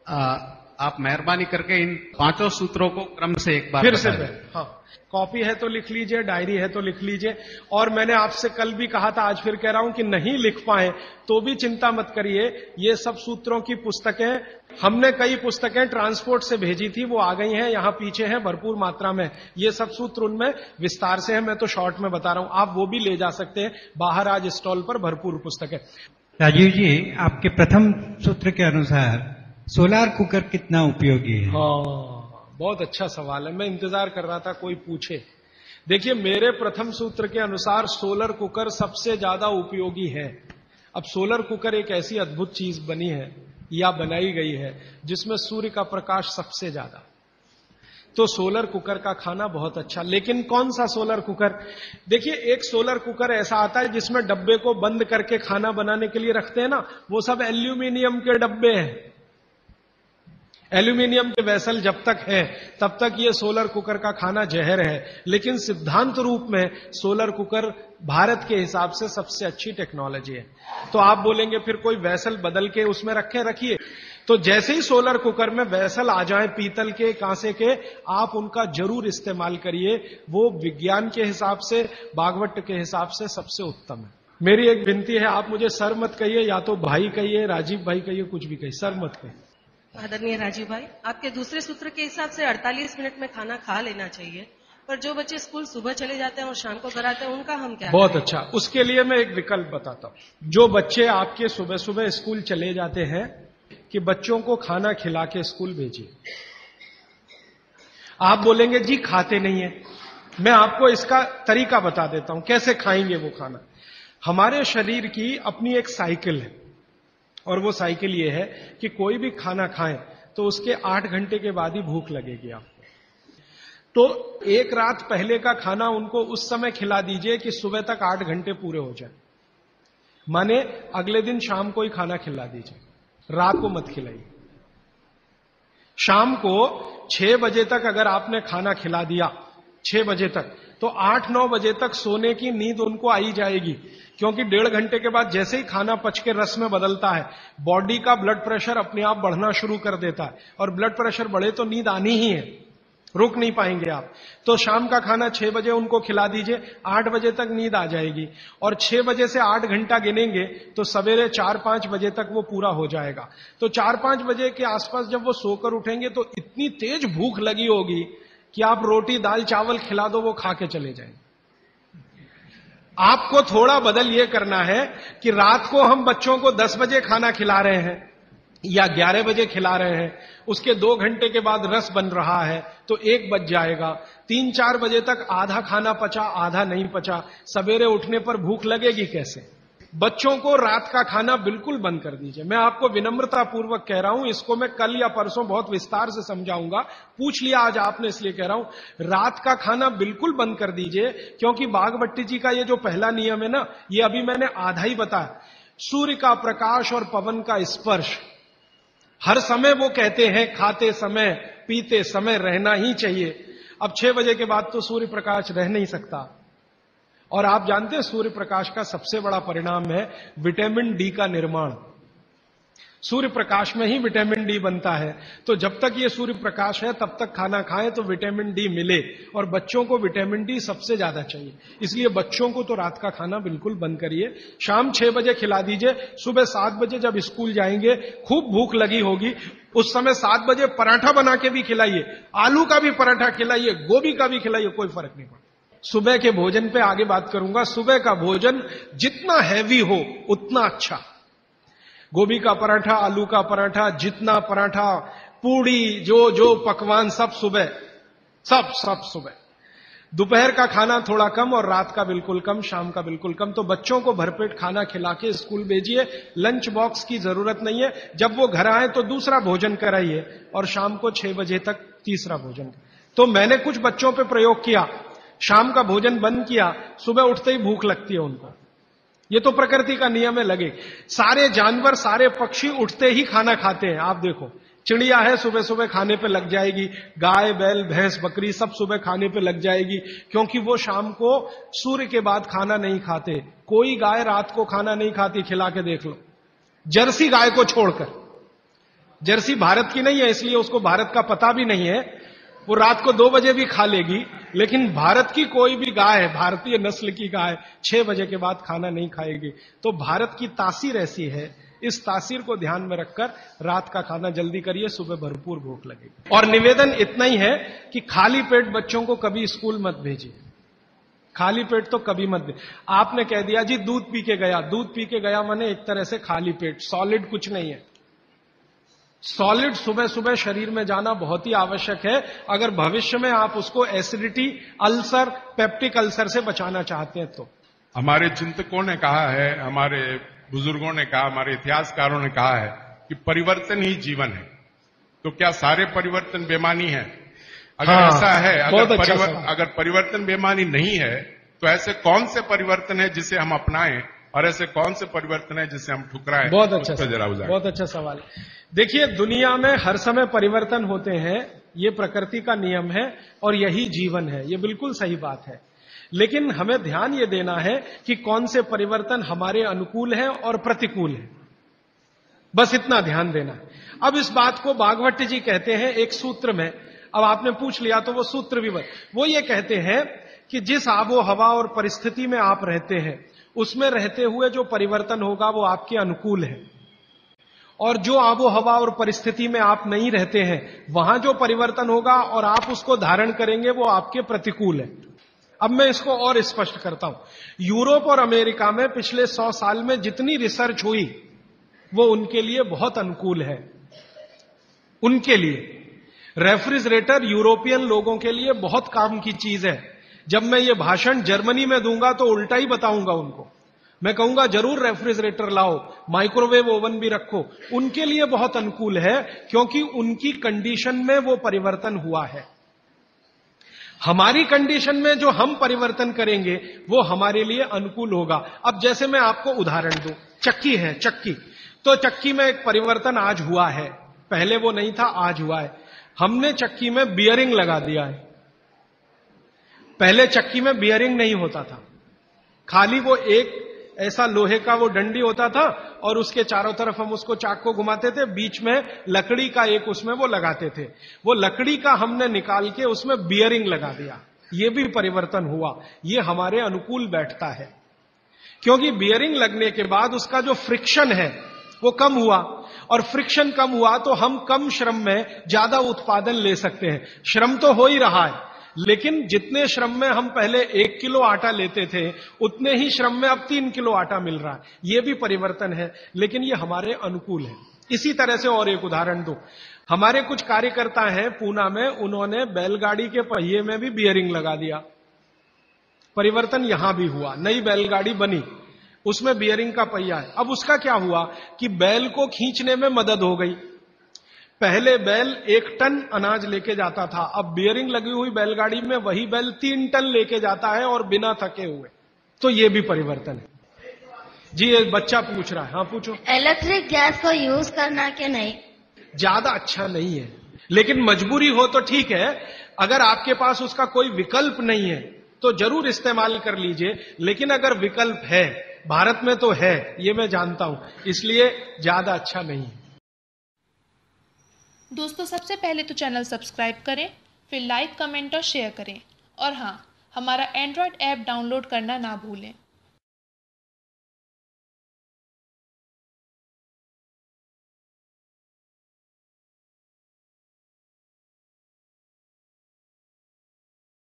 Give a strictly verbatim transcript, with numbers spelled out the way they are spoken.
आ, आप मेहरबानी करके इन पांचों सूत्रों को क्रम से एक बार फिर से हाँ, कॉपी है तो लिख लीजिए, डायरी है तो लिख लीजिए। और मैंने आपसे कल भी कहा था, आज फिर कह रहा हूं कि नहीं लिख पाए तो भी चिंता मत करिए। ये सब सूत्रों की पुस्तकें हमने कई पुस्तकें ट्रांसपोर्ट से भेजी थी, वो आ गई हैं, यहां पीछे हैं भरपूर मात्रा में। ये सब सूत्र उनमें विस्तार से है, मैं तो शॉर्ट में बता रहा हूं, आप वो भी ले जा सकते हैं। बाहर आज स्टॉल पर भरपूर पुस्तकें। राजीव जी, आपके प्रथम सूत्र के अनुसार सोलार कुकर कितना उपयोगी है? हाँ, बहुत अच्छा सवाल है, मैं इंतजार कर रहा था कोई पूछे। देखिए, मेरे प्रथम सूत्र के अनुसार सोलर कुकर सबसे ज्यादा उपयोगी है। अब सोलर कुकर एक ऐसी अद्भुत चीज बनी है या बनाई गई है जिसमें सूर्य का प्रकाश सबसे ज्यादा, तो सोलर कुकर का खाना बहुत अच्छा। लेकिन कौन सा सोलर कुकर? देखिए, एक सोलर कुकर ऐसा आता है जिसमें डब्बे को बंद करके खाना बनाने के लिए रखते हैं ना, वो सब एल्यूमिनियम के डब्बे हैं। एल्यूमिनियम के वेसल जब तक है तब तक ये सोलर कुकर का खाना जहर है। लेकिन सिद्धांत रूप में सोलर कुकर भारत के हिसाब से सबसे अच्छी टेक्नोलॉजी है। तो आप बोलेंगे फिर कोई वेसल बदल के उसमें रखे रखिए, तो जैसे ही सोलर कुकर में वेसल आ जाए पीतल के, कांसे के, आप उनका जरूर इस्तेमाल करिए। वो विज्ञान के हिसाब से, बागवट के हिसाब से सबसे उत्तम है। मेरी एक विनती है, आप मुझे सर मत कहिए, या तो भाई कहिए, राजीव भाई कहिए, कुछ भी कहिए, सर मत कहिए। आदरणीय राजीव भाई, आपके दूसरे सूत्र के हिसाब से अड़तालीस मिनट में खाना खा लेना चाहिए, पर जो बच्चे स्कूल सुबह चले जाते हैं और शाम को घर आते हैं, उनका हम क्या? बहुत अच्छा, उसके लिए मैं एक विकल्प बताता हूं। जो बच्चे आपके सुबह सुबह स्कूल चले जाते हैं, कि बच्चों को खाना खिला के स्कूल भेजिए। आप बोलेंगे जी खाते नहीं है, मैं आपको इसका तरीका बता देता हूं कैसे खाएंगे वो खाना। हमारे शरीर की अपनी एक साइकिल है, और वो साइकिल ये है कि कोई भी खाना खाएं तो उसके आठ घंटे के बाद ही भूख लगेगी आपको। तो एक रात पहले का खाना उनको उस समय खिला दीजिए कि सुबह तक आठ घंटे पूरे हो जाए। माने अगले दिन शाम को ही खाना खिला दीजिए, रात को मत खिलाइए। शाम को छह बजे तक अगर आपने खाना खिला दिया, छह बजे तक, तो आठ नौ बजे तक सोने की नींद उनको आई जाएगी। क्योंकि डेढ़ घंटे के बाद जैसे ही खाना पच के रस में बदलता है, बॉडी का ब्लड प्रेशर अपने आप बढ़ना शुरू कर देता है, और ब्लड प्रेशर बढ़े तो नींद आनी ही है, रुक नहीं पाएंगे आप। तो शाम का खाना छह बजे उनको खिला दीजिए, आठ बजे तक नींद आ जाएगी, और छह बजे से आठ घंटा गिनेंगे तो सवेरे चार पांच बजे तक वो पूरा हो जाएगा। तो चार पांच बजे के आसपास जब वो सोकर उठेंगे तो इतनी तेज भूख लगी होगी कि आप रोटी दाल चावल खिला दो, वो खा के चले जाएंगे। आपको थोड़ा बदल ये करना है कि रात को हम बच्चों को दस बजे खाना खिला रहे हैं या ग्यारह बजे खिला रहे हैं, उसके दो घंटे के बाद रस बन रहा है तो एक बज जाएगा। तीन चार बजे तक आधा खाना पचा, आधा नहीं पचा, सवेरे उठने पर भूख लगेगी कैसे? बच्चों को रात का खाना बिल्कुल बंद कर दीजिए। मैं आपको विनम्रता पूर्वक कह रहा हूं, इसको मैं कल या परसों बहुत विस्तार से समझाऊंगा, पूछ लिया आज आपने इसलिए कह रहा हूं। रात का खाना बिल्कुल बंद कर दीजिए, क्योंकि बागभट्टी जी का ये जो पहला नियम है ना, ये अभी मैंने आधा ही बताया। सूर्य का प्रकाश और पवन का स्पर्श हर समय वो कहते हैं खाते समय पीते समय रहना ही चाहिए। अब छह बजे के बाद तो सूर्य प्रकाश रह नहीं सकता, और आप जानते हैं सूर्य प्रकाश का सबसे बड़ा परिणाम है विटामिन डी का निर्माण। सूर्य प्रकाश में ही विटामिन डी बनता है। तो जब तक ये सूर्य प्रकाश है तब तक खाना खाएं तो विटामिन डी मिले, और बच्चों को विटामिन डी सबसे ज्यादा चाहिए। इसलिए बच्चों को तो रात का खाना बिल्कुल बंद करिए, शाम छह बजे खिला दीजिए। सुबह सात बजे जब स्कूल जाएंगे, खूब भूख लगी होगी, उस समय सात बजे पराठा बना के भी खिलाइए, आलू का भी पराठा खिलाइए, गोभी का भी खिलाइए, कोई फर्क नहीं पड़ता। सुबह के भोजन पे आगे बात करूंगा। सुबह का भोजन जितना हैवी हो उतना अच्छा। गोभी का पराठा, आलू का पराठा, जितना पराठा, पूड़ी, जो जो पकवान सब सुबह, सब सब सुबह। दोपहर का खाना थोड़ा कम और रात का बिल्कुल कम, शाम का बिल्कुल कम। तो बच्चों को भरपेट खाना खिला के स्कूल भेजिए। लंच बॉक्स की जरूरत नहीं है। जब वो घर आए तो दूसरा भोजन कराइए, और शाम को छह बजे तक तीसरा भोजन। तो मैंने कुछ बच्चों पे प्रयोग किया, शाम का भोजन बंद किया, सुबह उठते ही भूख लगती है उनको। ये तो प्रकृति का नियम है, लगे। सारे जानवर, सारे पक्षी उठते ही खाना खाते हैं। आप देखो, चिड़िया है सुबह सुबह खाने पे लग जाएगी, गाय बैल भैंस बकरी सब सुबह खाने पे लग जाएगी, क्योंकि वो शाम को सूर्य के बाद खाना नहीं खाते। कोई गाय रात को खाना नहीं खाती, खिला के देख लो, जर्सी गाय को छोड़कर। जर्सी भारत की नहीं है, इसलिए उसको भारत का पता भी नहीं है। वो रात को दो बजे भी खा लेगी, लेकिन भारत की कोई भी गाय, भारतीय नस्ल की गाय छह बजे के बाद खाना नहीं खाएगी। तो भारत की तासीर ऐसी है, इस तासीर को ध्यान में रखकर रात का खाना जल्दी करिए, सुबह भरपूर भूख लगेगी। और निवेदन इतना ही है कि खाली पेट बच्चों को कभी स्कूल मत भेजिए, खाली पेट तो कभी मत दे। आपने कह दिया जी दूध पी के गया, दूध पी के गया माने एक तरह से खाली पेट, सॉलिड कुछ नहीं है। सॉलिड सुबह सुबह शरीर में जाना बहुत ही आवश्यक है, अगर भविष्य में आप उसको एसिडिटी, अल्सर, पेप्टिक अल्सर से बचाना चाहते हैं तो। हमारे चिंतकों ने कहा है, हमारे बुजुर्गों ने कहा, हमारे इतिहासकारों ने कहा है कि परिवर्तन ही जीवन है। तो क्या सारे परिवर्तन बेमानी है? अगर हाँ, ऐसा है, अगर, अच्छा परिवर, अगर परिवर्तन बेमानी नहीं है, तो ऐसे कौन से परिवर्तन है जिसे हम अपनाएं और ऐसे कौन से परिवर्तन है जिसे हम ठुकराएं? बहुत अच्छा जरा बहुत अच्छा सवाल है। देखिए, दुनिया में हर समय परिवर्तन होते हैं, ये प्रकृति का नियम है और यही जीवन है, ये बिल्कुल सही बात है। लेकिन हमें ध्यान ये देना है कि कौन से परिवर्तन हमारे अनुकूल हैं और प्रतिकूल हैं, बस इतना ध्यान देना है। अब इस बात को भागवत जी कहते हैं एक सूत्र में, अब आपने पूछ लिया तो वो सूत्र भी बन, वो ये कहते हैं कि जिस आबो हवा और परिस्थिति में आप रहते हैं उसमें रहते हुए जो परिवर्तन होगा वो आपके अनुकूल है, और जो आबो हवा और परिस्थिति में आप नहीं रहते हैं वहां जो परिवर्तन होगा और आप उसको धारण करेंगे वो आपके प्रतिकूल है। अब मैं इसको और स्पष्ट करता हूं। यूरोप और अमेरिका में पिछले सौ साल में जितनी रिसर्च हुई वो उनके लिए बहुत अनुकूल है। उनके लिए रेफ्रिजरेटर यूरोपियन लोगों के लिए बहुत काम की चीज है। जब मैं ये भाषण जर्मनी में दूंगा तो उल्टा ही बताऊंगा उनको, मैं कहूंगा जरूर रेफ्रिजरेटर लाओ, माइक्रोवेव ओवन भी रखो। उनके लिए बहुत अनुकूल है क्योंकि उनकी कंडीशन में वो परिवर्तन हुआ है। हमारी कंडीशन में जो हम परिवर्तन करेंगे वो हमारे लिए अनुकूल होगा। अब जैसे मैं आपको उदाहरण दूं, चक्की है, चक्की तो चक्की में एक परिवर्तन आज हुआ है, पहले वो नहीं था, आज हुआ है। हमने चक्की में बियरिंग लगा दिया है। पहले चक्की में बियरिंग नहीं होता था, खाली वो एक ऐसा लोहे का वो डंडी होता था और उसके चारों तरफ हम उसको चाक को घुमाते थे, बीच में लकड़ी का एक उसमें वो लगाते थे। वो लकड़ी का हमने निकाल के उसमें बियरिंग लगा दिया, ये भी परिवर्तन हुआ, ये हमारे अनुकूल बैठता है। क्योंकि बियरिंग लगने के बाद उसका जो फ्रिक्शन है वो कम हुआ, और फ्रिक्शन कम हुआ तो हम कम श्रम में ज्यादा उत्पादन ले सकते हैं। श्रम तो हो ही रहा है, लेकिन जितने श्रम में हम पहले एक किलो आटा लेते थे उतने ही श्रम में अब तीन किलो आटा मिल रहा है। ये भी परिवर्तन है, लेकिन ये हमारे अनुकूल है। इसी तरह से और एक उदाहरण दो, हमारे कुछ कार्यकर्ता हैं पूना में, उन्होंने बैलगाड़ी के पहिए में भी बियरिंग लगा दिया। परिवर्तन यहां भी हुआ, नई बैलगाड़ी बनी, उसमें बियरिंग का पहिया है। अब उसका क्या हुआ कि बैल को खींचने में मदद हो गई। पहले बैल एक टन अनाज लेके जाता था, अब बियरिंग लगी हुई बैलगाड़ी में वही बैल तीन टन लेके जाता है और बिना थके हुए। तो ये भी परिवर्तन है। जी एक बच्चा पूछ रहा है, हाँ पूछो। इलेक्ट्रिक गैस को यूज करना कि नहीं? ज्यादा अच्छा नहीं है, लेकिन मजबूरी हो तो ठीक है। अगर आपके पास उसका कोई विकल्प नहीं है तो जरूर इस्तेमाल कर लीजिए, लेकिन अगर विकल्प है, भारत में तो है, ये मैं जानता हूं, इसलिए ज्यादा अच्छा नहीं है। दोस्तों, सबसे पहले तो चैनल सब्सक्राइब करें, फिर लाइक, कमेंट और शेयर करें, और हाँ, हमारा एंड्रॉयड ऐप डाउनलोड करना ना भूलें।